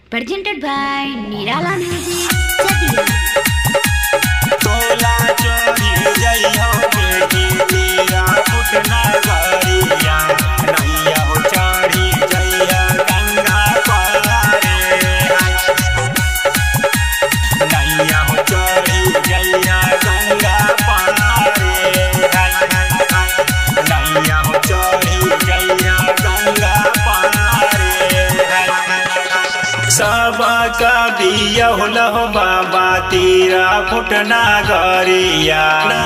Presented by Nirala Music, Chatia. तोला चोरी जइयो बेटी तेरा फुटना गरिया नैया हो चढ़ी जइया गंगा पारे नैया हो चढ़ी जइया गंगा पारे नैया हो चढ़ी जइया गंगा पारे सब कभी यहुलहो बाबा तेरा फुटना गरिया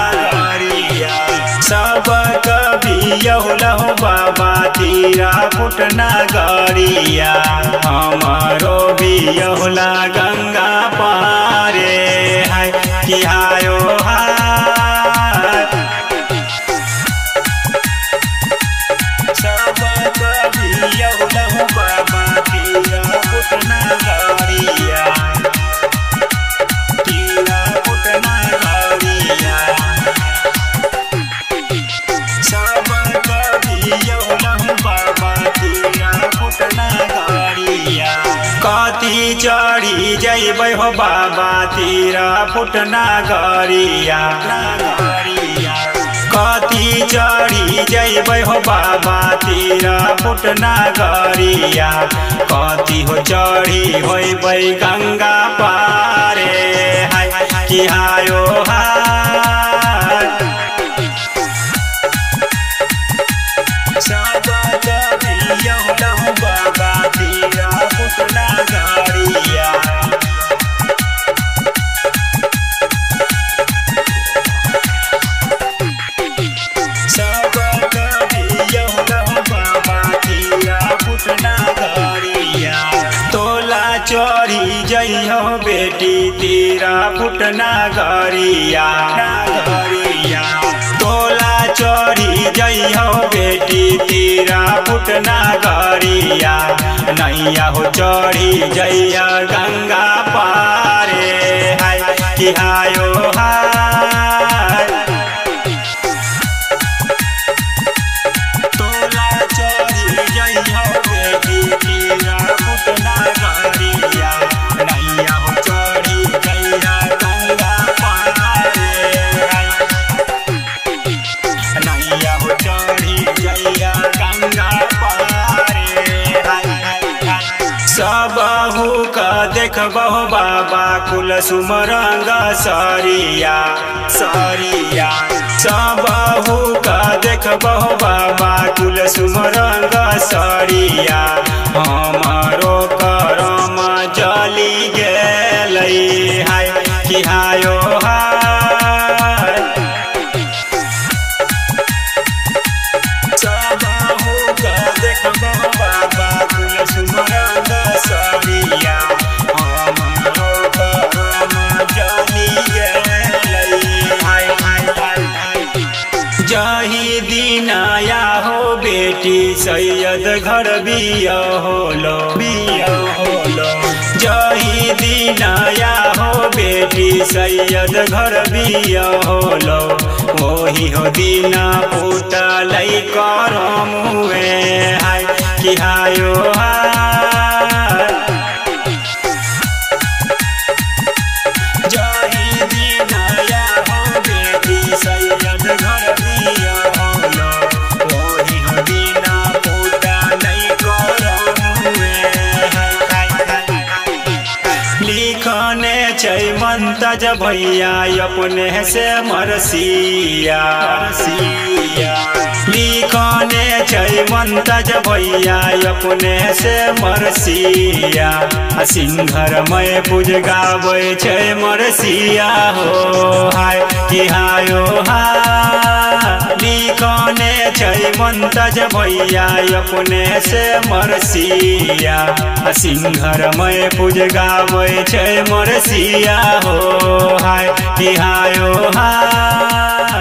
सब कभी यहुलहो बाबा तेरा फुटना गरिया हमारो भी यहुला गंगा पारे है कि आयो सब कभी यहुलहो बाबा तेरा फुटना गरिया तेरा फुटना गरिया सब कभी यहुलहो बाबा तेरा फुटना गरिया कति चढ़ी जइबै हो बाबा तेरा फुटना गरिया कति चढ़ी जइबै हो बाबा तेरा फुटना गरिया कति हो चढ़ी होइबै गंगा पारे हाय कि आयो सब कभी यहुलहो बाबा तेरा फुटना गरिया सब कभी यहुलहो बाबा तेरा फुटना गरिया तोला चढ़ी जइयो बेटी तेरा फुटना गरिया तोला चढ़ी जइयो बेटी तेरा फुटना गरिया नैया हो चढ़ी जइया गंगा पारे हाय कि आयो तोला चढ़ी जइयो बेटी तेरा फुटना गरिया नैया हो चढ़ी जइया गंगा पारे नैया हो चढ़ी जइया गंगा पारे सबहु का देखबहो बाबा कुल सुमरंग सरिया सबहु का देखबहो बाबा कुल सुमरंग सरिया हमारो करम जली गेलै हाय कि आयो सबहु का देखबहो बाबा कुल सुमरंग सरिया हमारो करम जली गेलै हाय जही दिन आया हो बेटी सैयद घर बिया होलो जही दिन आया हो बेटी सैयद घर बिया होलो वही हो दिन पुतलै करमुए हाय कि आयो जही दिन आया हो बेटी सैयद घर बिया होलो वही हो दिन पुतलै करमुए लिखने छै मंतज भैया अपने से मरसिया लिखने छै मंतज भैया अपने से मरसिया सिंघर में पूज गाबै छै मरसिया हो हाय कि आयो लिखने छै मंतज भैया अपने से मरसिया सिंघर में पूज गाबै छै मरसिया हो हाय कि आयो